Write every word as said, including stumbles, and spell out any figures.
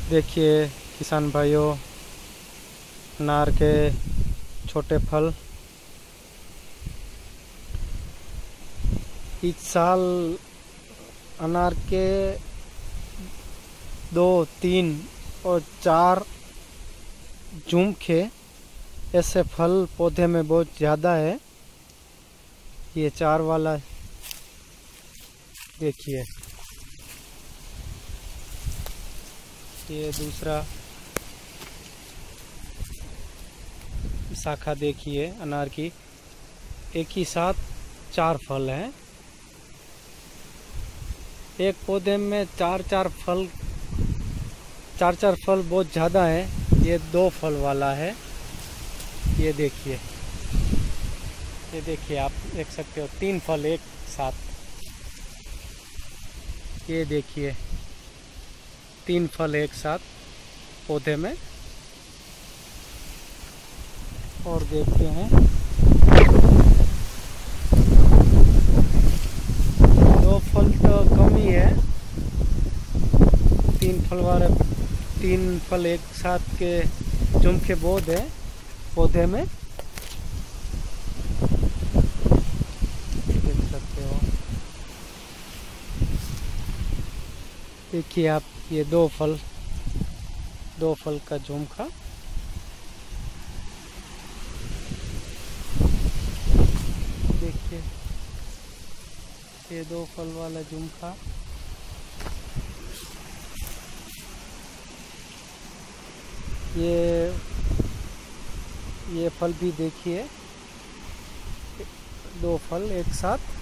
देखिए किसान भाइयों, अनार के छोटे फल। इस साल अनार के दो तीन और चार झुमके ऐसे फल पौधे में बहुत ज़्यादा है। ये चार वाला देखिए, ये दूसरा शाखा देखिए अनार की, एक ही साथ चार फल हैं। एक पौधे में चार चार फल चार चार फल बहुत ज़्यादा है। ये दो फल वाला है। ये देखिए, ये देखिए आप देख सकते हो, तीन फल एक साथ। ये देखिए, तीन फल एक साथ पौधे में। और देखते हैं, दो फल तो कम ही है। तीन फल वाले तीन फल एक साथ के झुमके बहुत है पौधे में, देख सकते हो। देखिए आप, ये दो फल दो फल का झुमका। देखिए, ये दो फल वाला झुमका। ये ये फल भी देखिए, दो फल एक साथ।